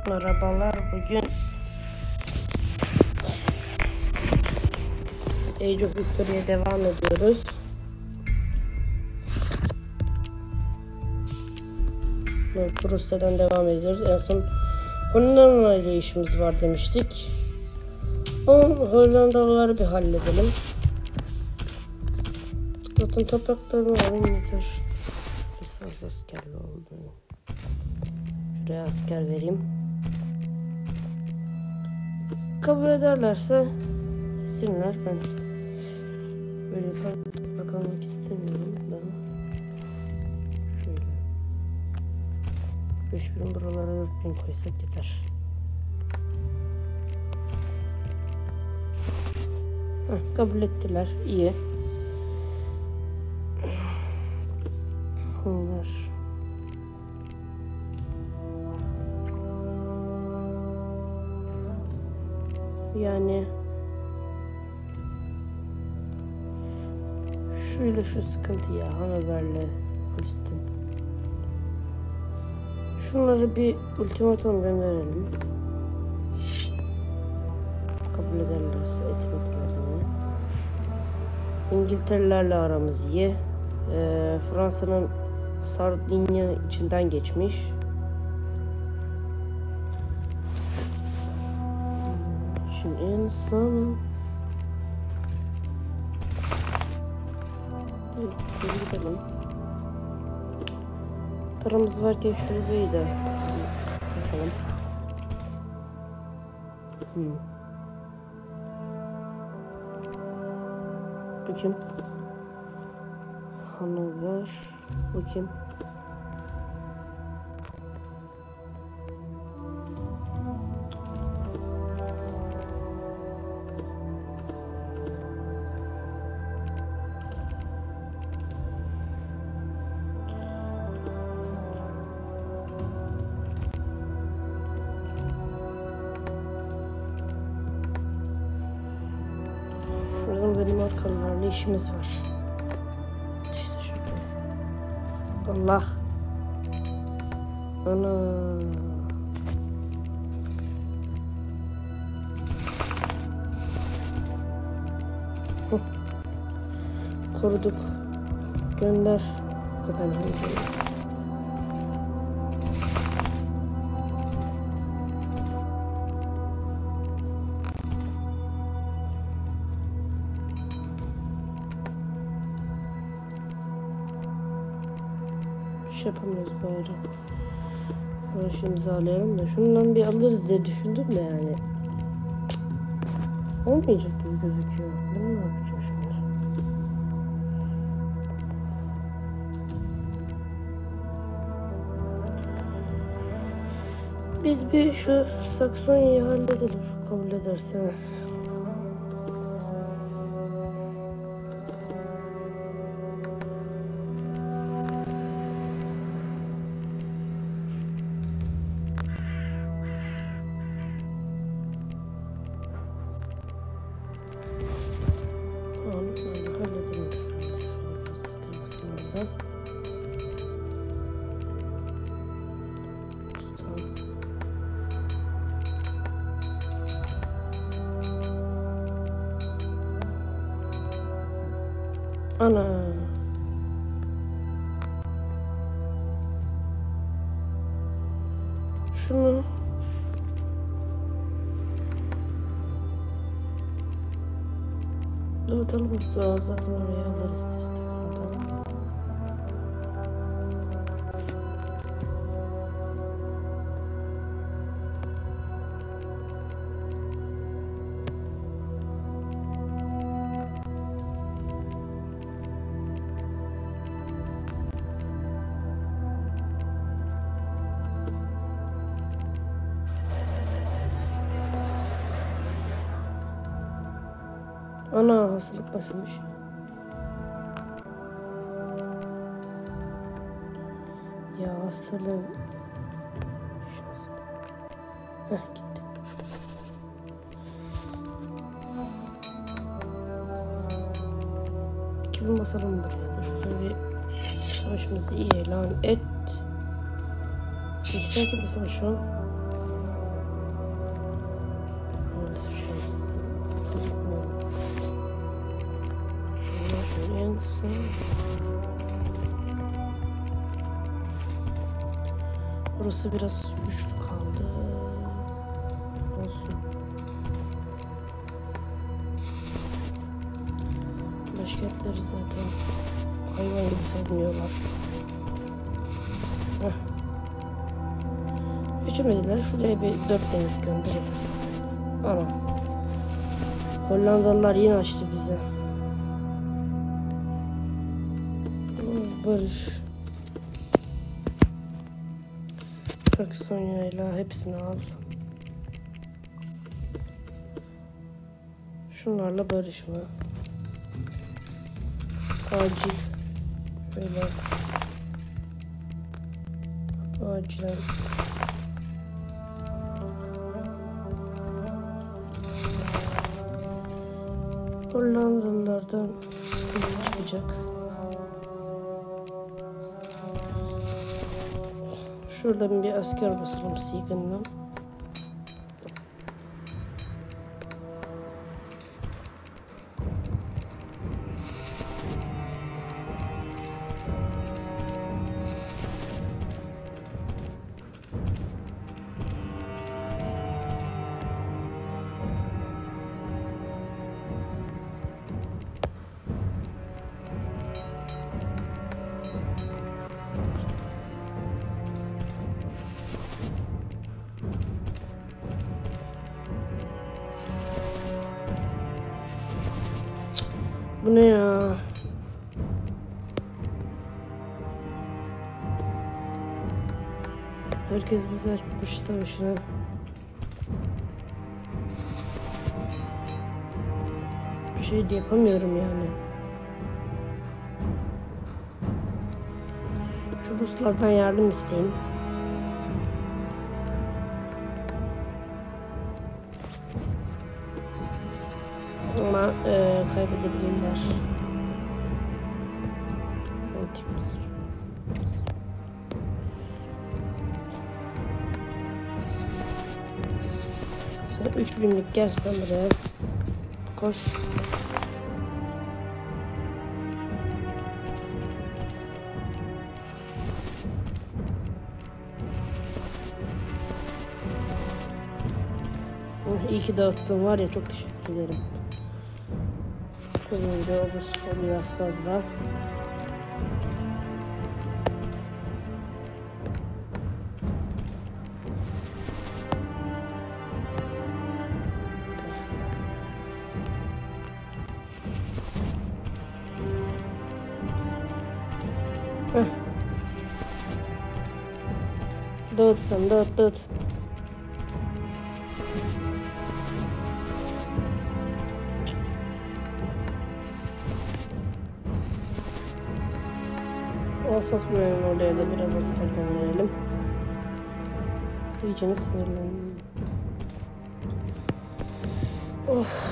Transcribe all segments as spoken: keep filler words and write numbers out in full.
Merhabalar, bugün Age of History'ye devam ediyoruz. Prusya'dan devam ediyoruz. En son Hollanda ile işimiz var demiştik. Ama Hollandalıları bir halledelim. Zaten topraklarını alayım yeter. Lisans askerli oldu. Şuraya asker vereyim. Kabul ederlerse gitsinler. Ben böyle farklı toprak almak istemiyorum da. Şöyle beş bin, buralara dört bin koysak yeter. Heh, kabul ettiler. İyi. Onlar yani şöyle şu sıkıntı ya, Hanover'le Holstein. Şunları bir ultimatum gönderelim. Kabul ederlerse, etmediler yine. İngilterelerle aramız iyi. Ee, Fransa'nın Sardinya içinden geçmiş. Şimdi insan geri gidelim. Paramız varken şurayı da bakalım. Hmm. Bu kim? Hanover. Bu kim? Şuradan benim arkalarla işimiz var. İşte şurada. Allah. Ana. Huh. Koruduk. Gönder. Kopenhag'a. Yapamıyoruz bari. Barış imzalayalım da şundan bir alırız diye düşündüm de yani. Cık. Olmayacak gibi gözüküyor. Bunu ne yapacağım şimdi? Biz bir şu Saksonya'yı halledelim. Kabul ederse. Ana. Şunu dağıtalım biz, zaten oraya alırız destek. Ana, hastalık başlamış. Ya hastalığın heh, gitti. iki bin basalım buraya. Şurada bir savaşımızı iyi ilan et. İki takip savaş şu an. burası. Burası biraz güçlü kaldı. Olsun. Başkentleri zaten hayvan gibi savunuyorlar. Heh. Geçemediler. Şuraya bir dört demir gönderelim. Ana. Hollandalılar yine açtı bize. Barış. Saksonya ile hepsini al. Şunlarla barışma. Acil. Şöyle. Acilen. Hollandalılardan sıkıntı çıkacak. Şuradan bir asker basalım Sieg'in'den. Bu ne ya? Herkes bizi açmış savaşına. Bir şey de yapamıyorum yani. Şu Ruslardan yardım isteyeyim. Ama e, kaybedebilirler. Antik Mısır. Sen üç binlik gelsen buraya. Koş. Oh, iyi ki dağıttın var ya, çok teşekkür ederim. Böyle o biraz fazla. Heh. Dağıt sen, dağıt, dağıt. Asas görenin oraya da biraz asker gönderelim. İyicene sinirlendim. Of.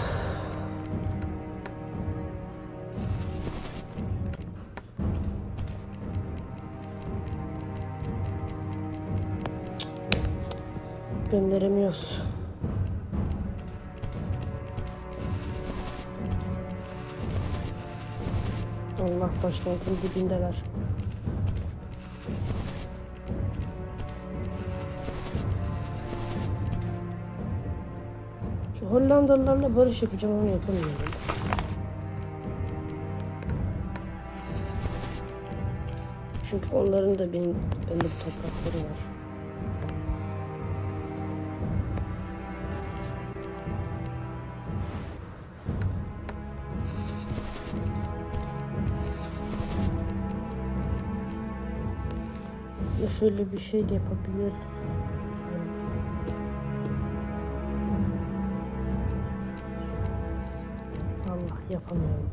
Gönderemiyoruz. Allah, başkentin dibindeler. Şu Hollandalılarla barış yapacağım ama yapamıyorum. Çünkü onların da benim benim toprakları var. Şöyle bir şey de yapabilir. Allah, yapamıyorum.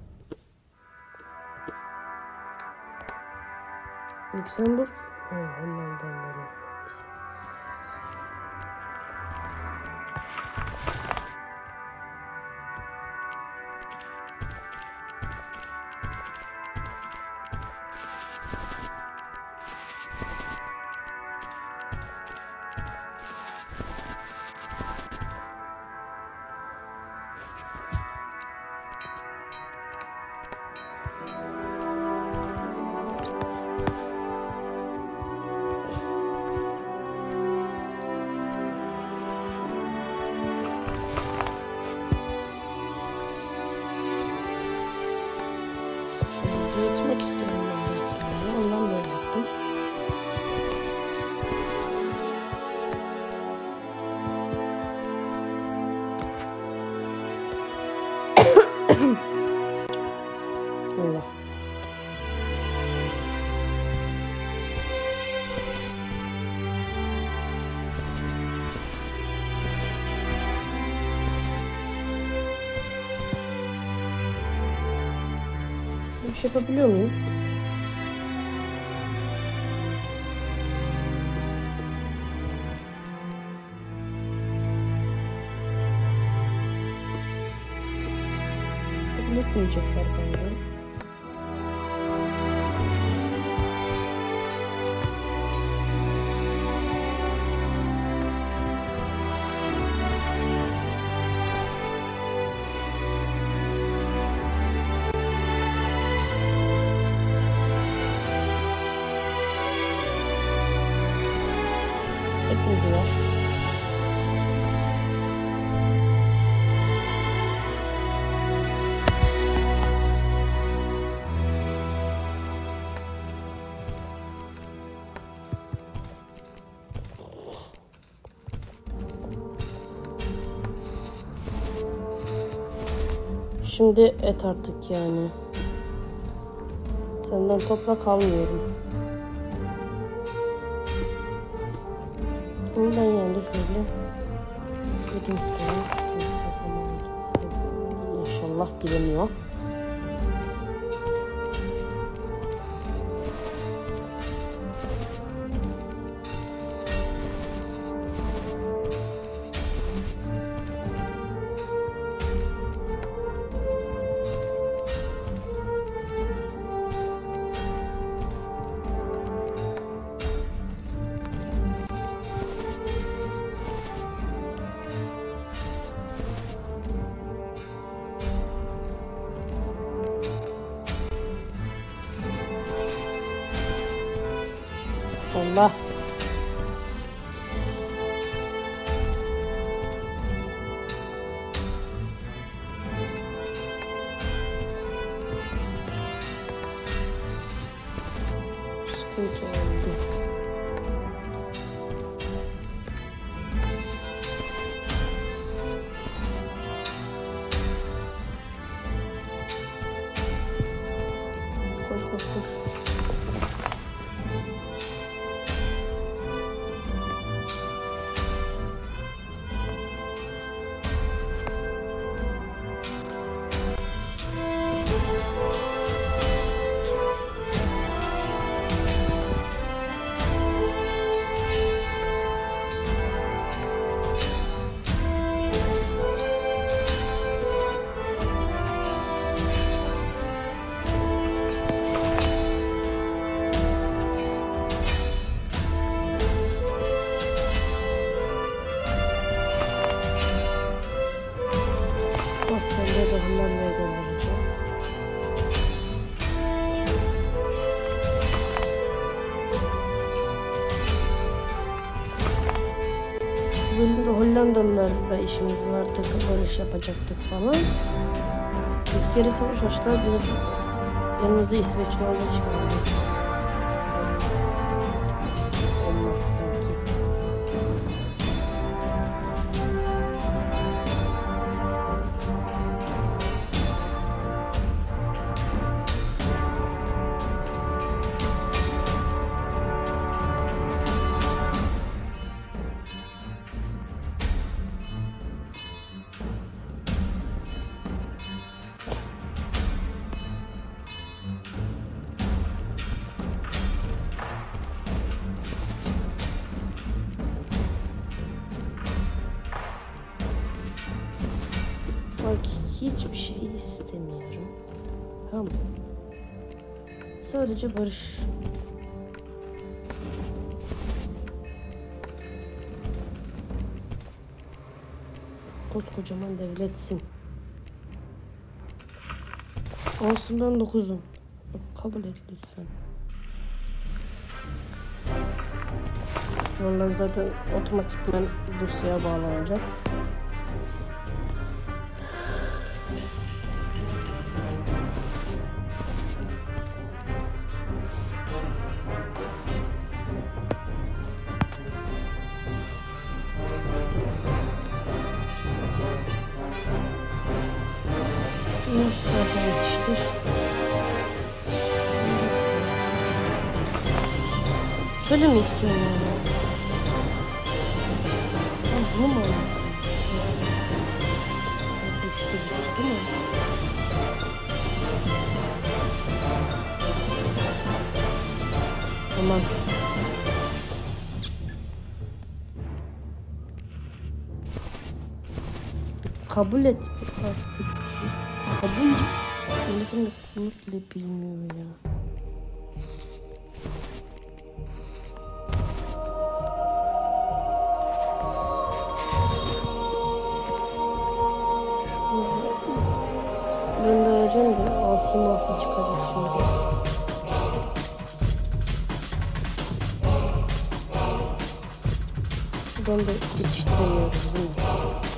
Lüksemburg, he, Hollandalıların. bir şey yapabiliyor muyum? Kabul etmeyecekler bence. Etmediler. Şimdi et artık yani. Senden toprak almıyorum. Bunu ben yanında şöyle gidin şuraya. İnşallah giremiyor. Allah. Sıkıntı oldu. Koş koş koş. Hastaneye de Hollanda'ya göndereceğim. Bu bölümde Hollandalılarla işimiz var. Takım barış yapacaktık falan. Bir kere savaş açtılar. Bir yanımıza İsveçli orada çıkardı. Olmadı sanki. Bak hiçbir şey istemiyorum. Tamam. Sadece barış. Koskocaman devletsin. Onsundan dokuzum. Kabul et lütfen. Onlar zaten otomatikman Rusya'ya bağlanacak. Mustafa yetiştir. Şöyle mi istiyorum yani? Ben bunu mu alayım? Düştü, değil mi? kabul et artık. Kabul. Milletin bunu bile bilmiyor ya. Göndereceğim de asi masi çıkacak şimdi. Buradan da yetiştiremiyoruz değil mi?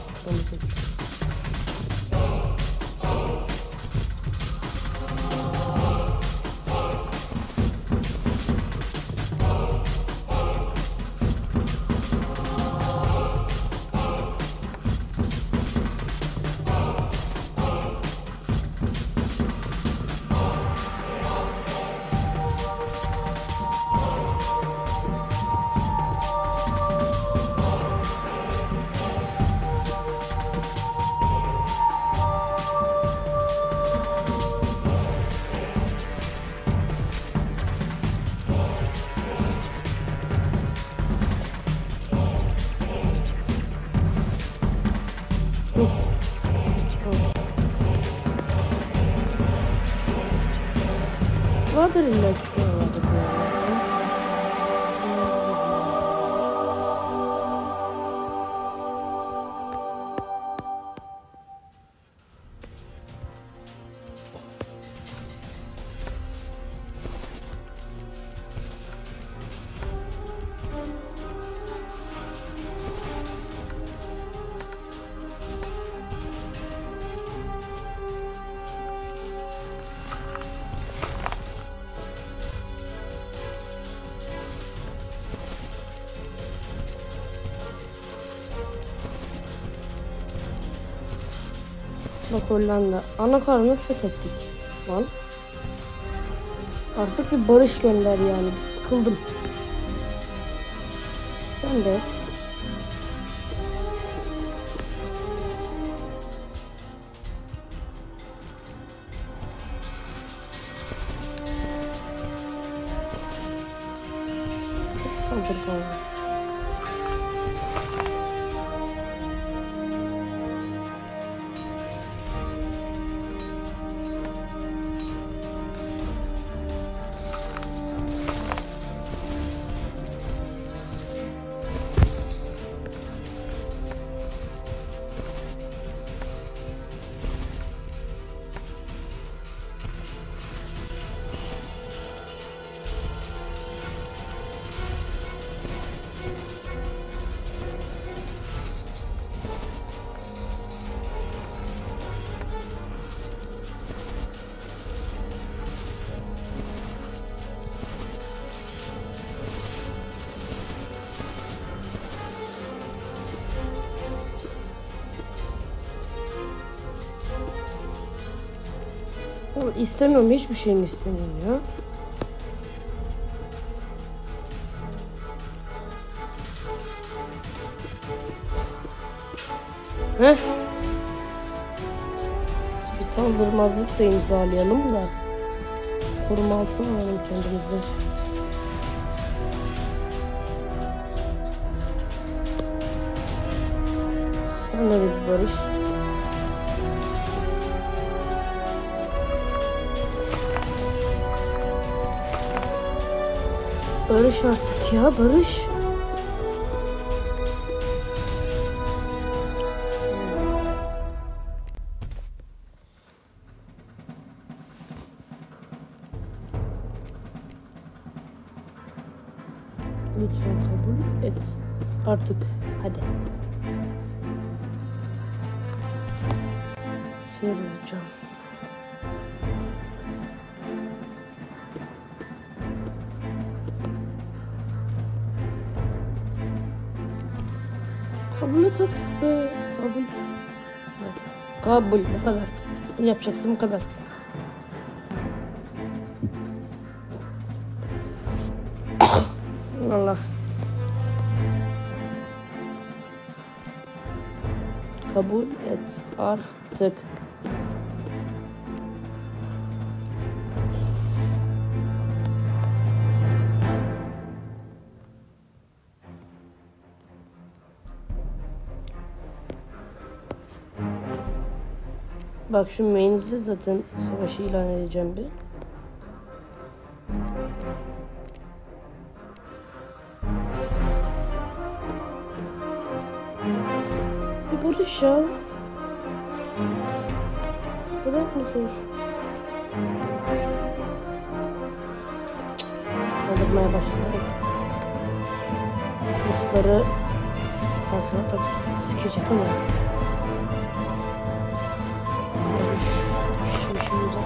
Vardır illa ki şey vardır ya. Bak Hollanda. Anakarını fethettik. Lan. Artık bir barış gönder yani. Bir sıkıldım. Sen de. Çok saldırgan. İstemiyorum, hiçbir şeyini istemiyorum ya. Heh. Bir saldırmazlık da imzalayalım da koruma altına alalım kendimizi. Sen de bir barış. Barış artık ya, barış. Lütfen kabul et. Artık hadi. Sarılacağım. Kabul et artık be. Kabul. Kabul. Bu kadar. Bunu yapacaksın, bu kadar. Allah. Kabul et artık. Bak şu main'si zaten savaşı ilan edeceğim bir. Bir barış ya. Bu kadar mı zor? Saldırmaya başladı. Rusları fazla taktik sikecek ama. Şimdi şimdi.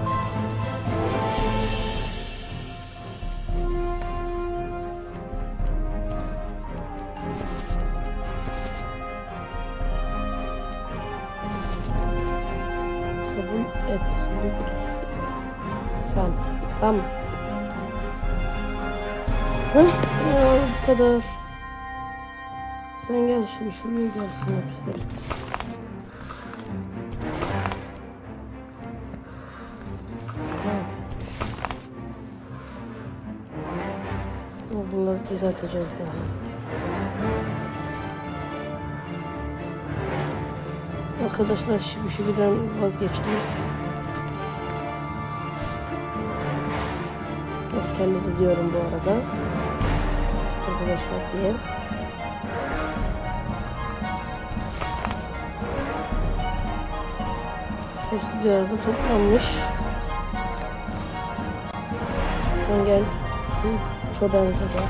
Kabul et lütfen. Tamam. Heh, ya bu kadar. Sen gel şu şuraya gelsin hepsi. Bunları düzelteceğiz daha. Arkadaşlar şimdi şimdiden vazgeçtim. Askerleri diyorum bu arada. Arkadaşlar diye. Hepsi bir arada toplanmış. Sen gel. Şu çobanıza da.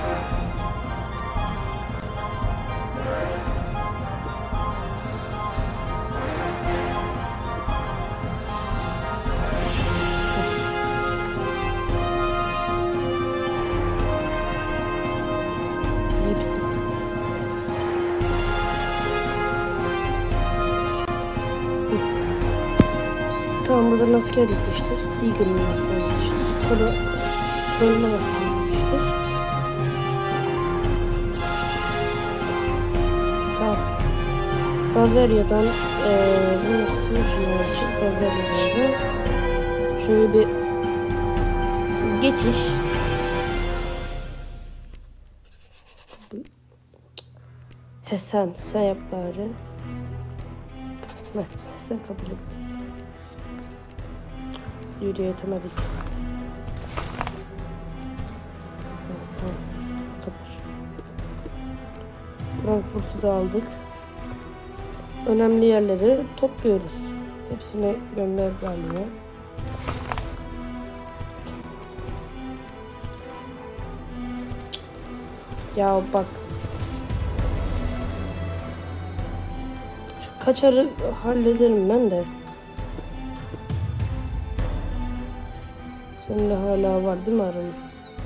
Hepsi. Tamam, buradan asker yetiştir. Seagull'ın asker yetiştir. Kolu, koluna asker yetiştir. Tamam. Bavarya'dan eee bunu sürüşmeye için Bavarya'dan şöyle bir geçiş. He sen, sen yap bari. Heh, sen kabul et. Yürüyetemedik. Tamam, bu kadar. Frankfurt'u da aldık. Önemli yerleri topluyoruz. Hepsine gönder galiba. Ya bak. Şu kaçarı hallederim ben de. Seninle hala var değil mi aramız?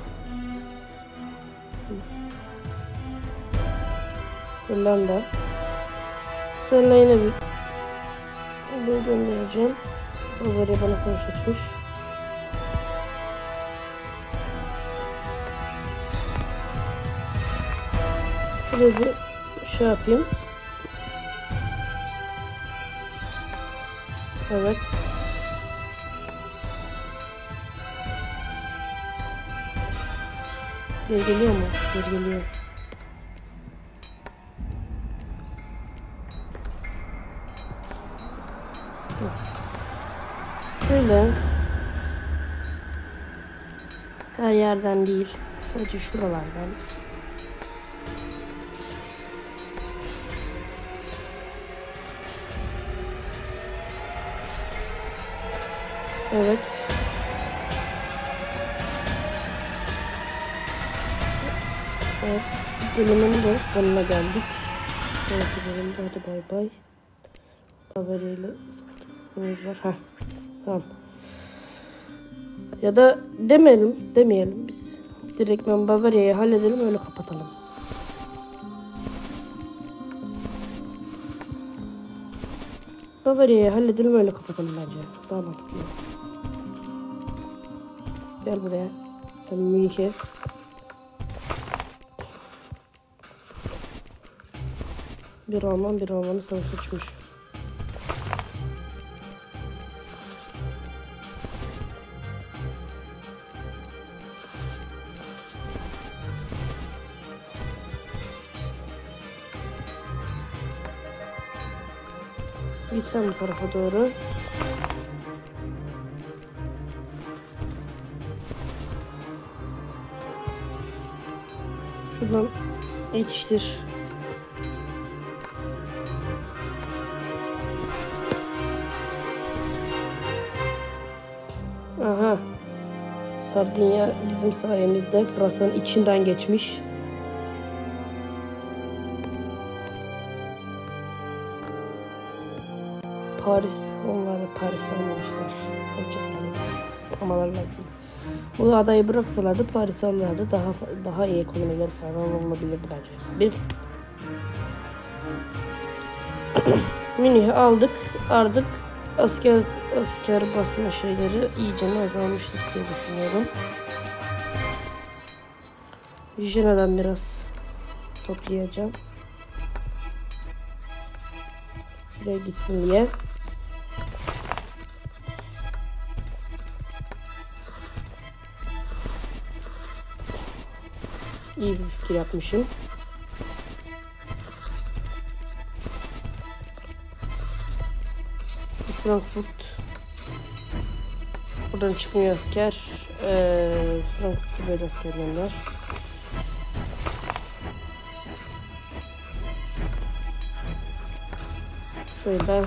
Hollanda. Seninle yine bir bir göndereceğim. Bavarya bana savaş açmış. Şuraya bir şey yapayım. Evet. Geri geliyor mu? Geri geliyor. Şöyle. Her yerden değil. Sadece şuralardan. Evet. Evet. Bölümün de sonuna geldik. Sonraki bölümde hadi bay bay. Haberiyle satımımız var. Heh. Tamam. Ya da demeyelim, demeyelim biz. Direkt ben Bavarya'yı halledelim, öyle kapatalım. Bavarya'yı halledelim, öyle kapatalım bence. Daha mantıklı. Gel buraya. Sen Münih'e. Bir Alman, bir Alman'ı savaş açmış. Gitsem bu tarafa doğru. Şuradan yetiştir. Aha. Sardinya bizim sayemizde Fransa'nın içinden geçmiş. Paris, onlar da Paris almışlar. Amalarla. Bu adayı bıraksalardı Paris alırlardı. Daha daha iyi ekonomiler falan olabilirdi bence. Biz Münih'i aldık. Artık asker asker basma şeyleri iyice azalmıştır diye düşünüyorum. Jena'dan biraz toplayacağım. Şuraya gitsin diye. İyi bir fikir yapmışım. Frankfurt. Buradan çıkmıyor asker. Ee, Frankfurt'ta böyle asker gönder. Şöyle.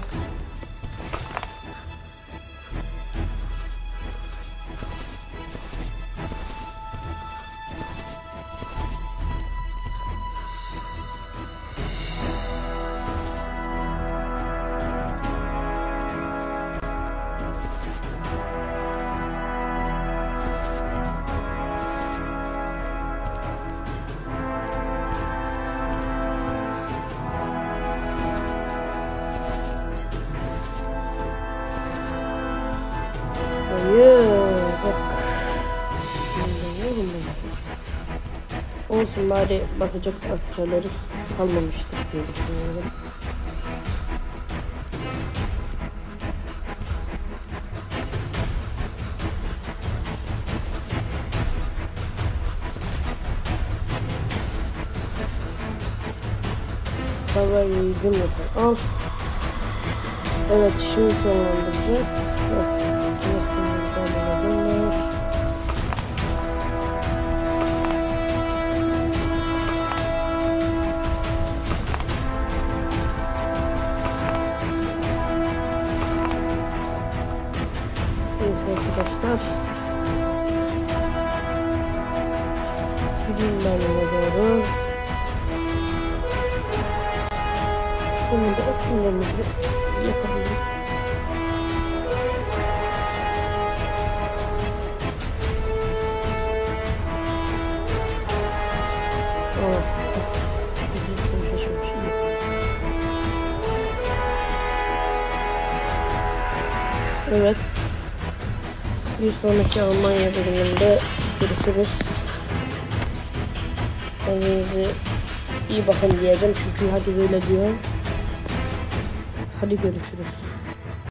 Olsun bari basacak askerleri kalmamıştır diye düşünüyorum. Havayı cümleten al. Evet, şimdi sonlandıracağız. Şurası. Arkadaşlar, gideyim ben ona doğru. Şimdi de isimlerimizi yapabilirim. Oh, bizim isim şaşırmış. Evet. Bir sonraki Almanya bölümünde görüşürüz. Kendinize iyi bakın diyeceğim çünkü herkes öyle diyor. Hadi görüşürüz.